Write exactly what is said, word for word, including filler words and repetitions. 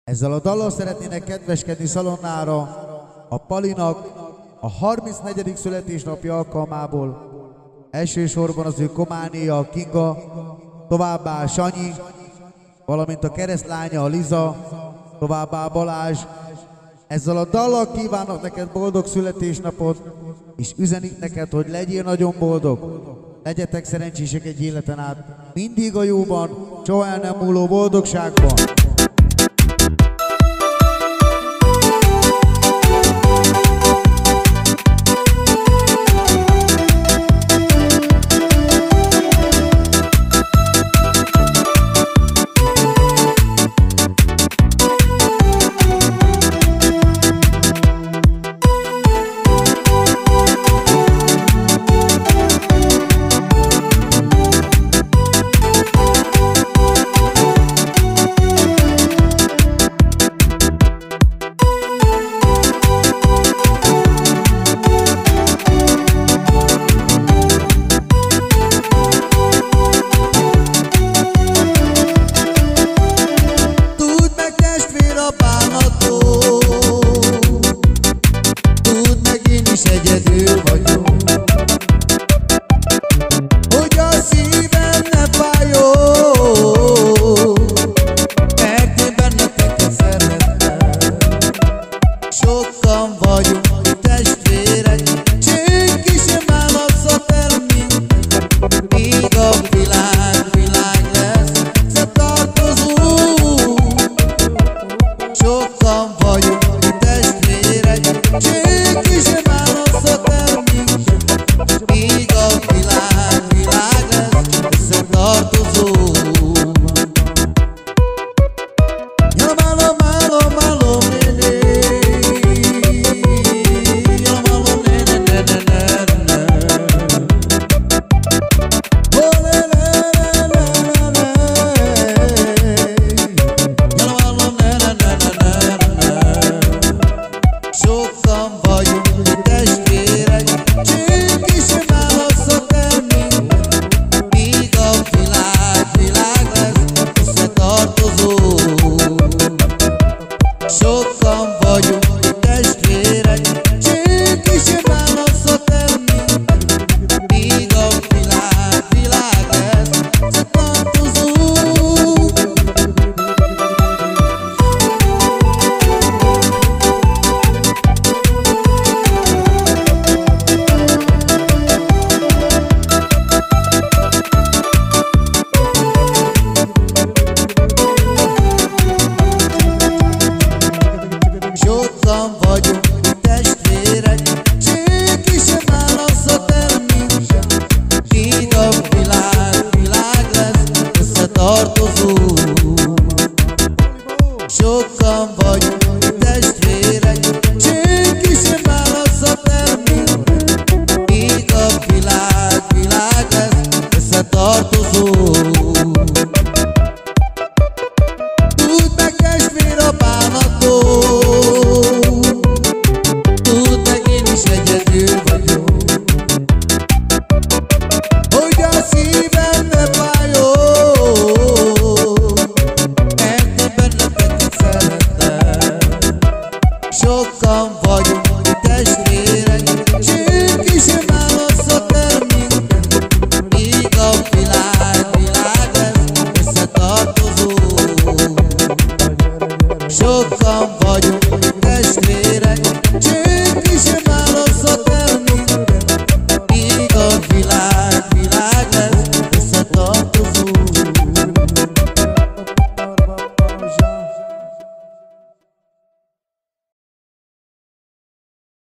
Ezzel a dallal szeretnének kedveskedni szalonnára a Palinak a harmincnegyedik születésnapja alkalmából. Elsősorban az ő kománéja, Kinga, továbbá Sanyi, valamint a keresztlánya, a Liza, továbbá Balázs. Ezzel a dallal kívánok neked boldog születésnapot, és üzenik neked, hogy legyél nagyon boldog. Legyetek szerencsések egy életen át, mindig a jóban, soha el nem múló boldogságban. Egyedül vagyok, hogy a szívem ne fájjon, mert én benneteket szeretem. Sokan vagyunk testvérek, senki sem választhat el minket, míg a világ, világ lesz összetartozó. Sokan vagyunk testvérek, senki sem választhat el minket, míg a világ, világ lesz összetartozó. Nyomálom, álom, álom, néné, nyomálom, néne, ne, ne, ne, ne. Oh, ne, ne, ne, ne, ne, ne. Nyomálom, ne, ne, ne, ne, ne, ne. Sokan vagyunk testvérek, senki sem választhat el minket, míg a világ, világ lesz összetartozó. Sokan vagyunk testvérek, senki sem választhat el minket, míg a világ, világ lesz összetartozó. Sokan vagyunk testvérek, senki sem választhat el minket, míg a világ, világ lesz összetartozó. Sokan vagyunk testvérek, senki sem választhat el minket, míg a világ, világ lesz összetartozó. Tudd meg, testvér, a bánatot, tudd meg, én is egyedül vagyok, hogy a szívem ne fájjon, mert én benneteket szeretem. Sokan vagyunk testvérek, senki sem választhat el minket, míg a világ, világ lesz összetartozó. Sokan vagyunk testvérek,